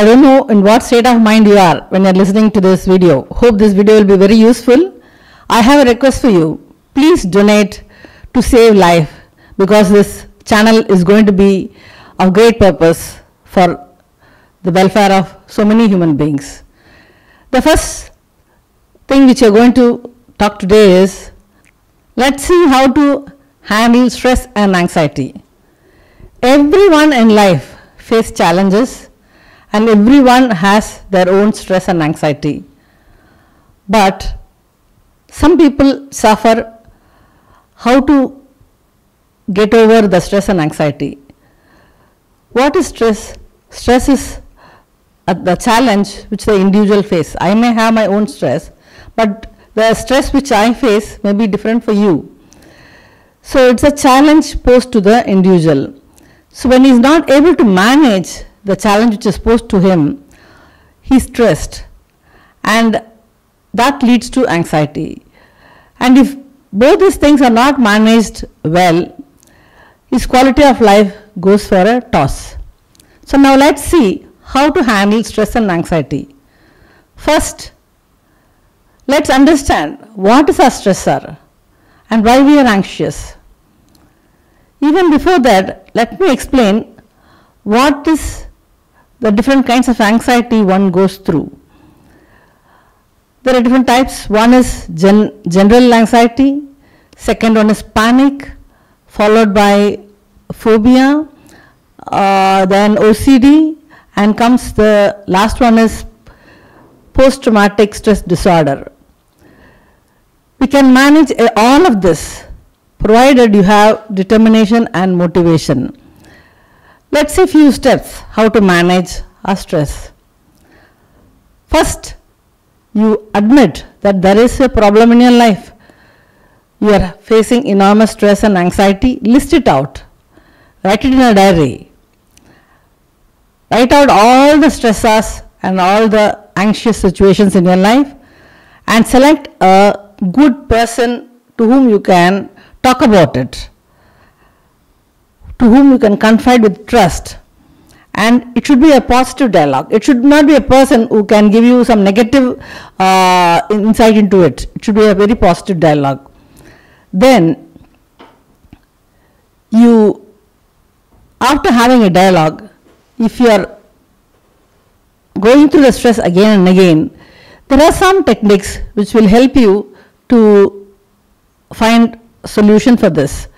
don't know in what state of mind you are when you are listening to this video. Hope this video will be very useful. I have a request for you. Please donate to save life, because this channel is going to be of great purpose for the welfare of so many human beings. The first thing which we are going to talk today is, let's see how to handle stress and anxiety. Everyone in life face challenges, and everyone has their own stress and anxiety. But some people suffer how to get over the stress and anxiety. What is stress? Stress is the challenge which the individual face. I may have my own stress, but the stress which I face may be different for you. So it's a challenge posed to the individual. So when he is not able to manage the challenge which is posed to him, he is stressed, and that leads to anxiety. And if both these things are not managed well, his quality of life goes for a toss. So now let's see how to handle stress and anxiety. First, let's understand what is our stressor and why we are anxious. Even before that, let me explain what is the different kinds of anxiety one goes through. There are different types. One is general anxiety, second one is panic, followed by phobia, then OCD, and comes the last one is post-traumatic stress disorder. We can manage all of this provided you have determination and motivation. Let's see a few steps how to manage our stress. First, you admit that there is a problem in your life. You are facing enormous stress and anxiety. List it out. Write it in a diary. Write out all the stressors and all the anxious situations in your life, and select a good person to whom you can talk about it, to whom you can confide with trust. And it should be a positive dialogue. It should not be a person who can give you some negative insight into it. It should be a very positive dialogue. Then you, after having a dialogue, if you are going through the stress again and again, there are some techniques which will help you to find a solution for this.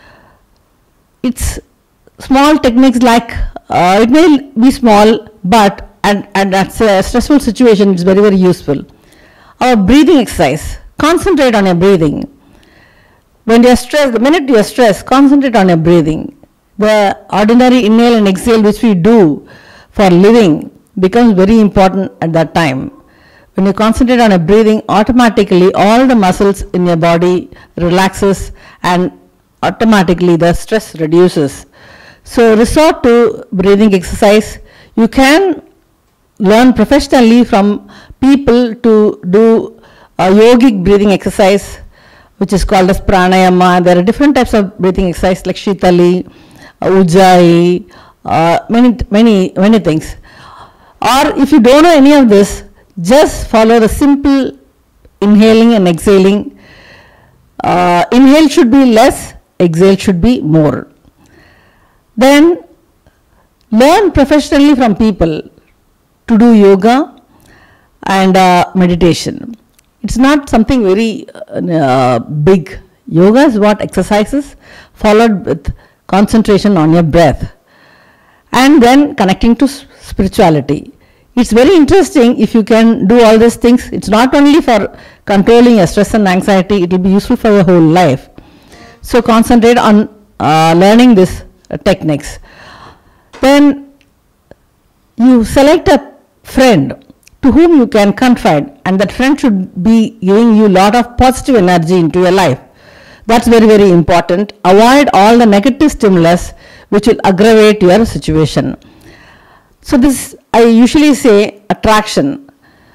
It's small techniques like, it may be small, but and that's a stressful situation, it's very, very useful. Our breathing exercise. Concentrate on your breathing. When you are stressed, the minute you are stressed, concentrate on your breathing. The ordinary inhale and exhale which we do for living becomes very important at that time. When you concentrate on your breathing, automatically all the muscles in your body relaxes, and automatically the stress reduces. So resort to breathing exercise. You can learn professionally from people to do a yogic breathing exercise, which is called as pranayama. There are different types of breathing exercise like Shitali, Ujjayi, many things. Or if you don't know any of this, just follow the simple inhaling and exhaling. Inhale should be less, exhale should be more. Then learn professionally from people to do yoga and meditation. It's not something very big. Yoga is what exercises followed with concentration on your breath, and then connecting to spirituality. It's very interesting if you can do all these things. It's not only for controlling your stress and anxiety, it will be useful for your whole life. So concentrate on learning these techniques. Then you select a friend to whom you can confide, and that friend should be giving you a lot of positive energy into your life. That's very, very important. Avoid all the negative stimulus which will aggravate your situation. So this, I usually say, attraction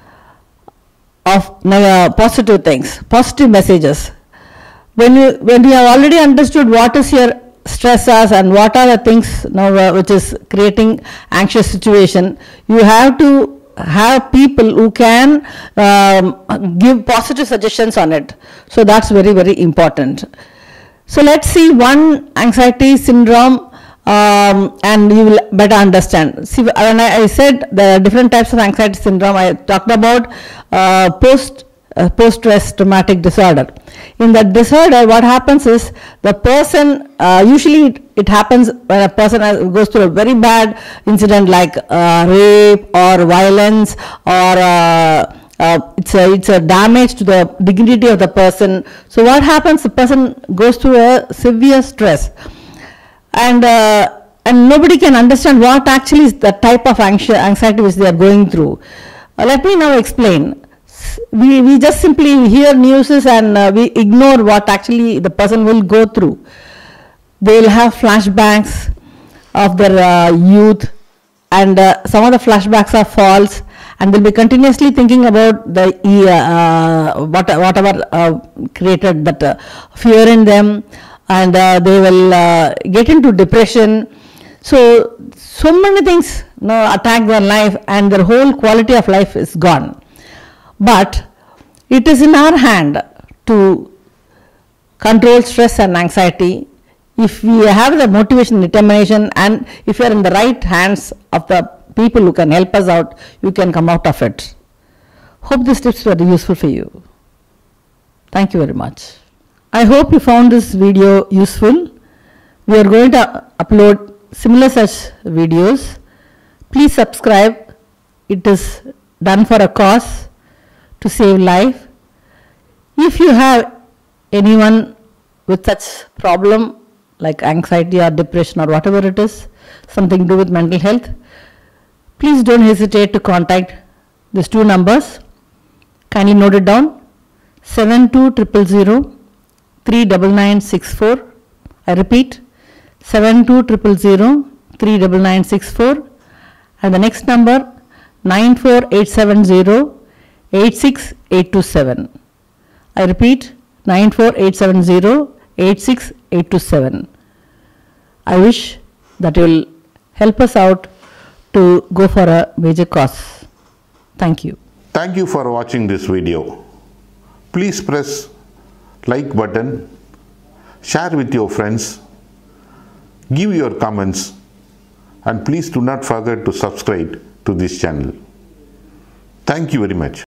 of positive things, positive messages. When you have already understood what is your stressors and what are the things now which is creating anxious situation, you have to have people who can give positive suggestions on it. So that's very, very important. So let's see one anxiety syndrome and you will better understand. See, when I said the different types of anxiety syndrome, I talked about post-stress traumatic disorder. In that disorder, what happens is the person, usually it happens when a person goes through a very bad incident like rape or violence, or it's a damage to the dignity of the person. So what happens, the person goes through a severe stress, and nobody can understand what actually is the type of anxiety which they are going through. Let me now explain. We just simply hear news and we ignore what actually the person will go through. They will have flashbacks of their youth, and some of the flashbacks are false, and they'll be continuously thinking about the whatever created that fear in them, and they will get into depression. So many things attack their life, and their whole quality of life is gone. But it is in our hand to control stress and anxiety if we have the motivation, determination, and if you are in the right hands of the people who can help us out, you can come out of it. Hope these tips were useful for you. Thank you very much. I hope you found this video useful. We are going to upload similar such videos. Please subscribe. It is done for a cause to save life. If you have anyone with such problem like anxiety or depression or whatever it is, something to do with mental health, please don't hesitate to contact these two numbers. Kindly note it down: 7200 39964. I repeat, 7200 39964, and the next number 94870 86827. I repeat, 94870 86827. I wish that you will help us out to go for a major cause. Thank you. Thank you for watching this video. Please press like button, share with your friends, give your comments, and please do not forget to subscribe to this channel. Thank you very much.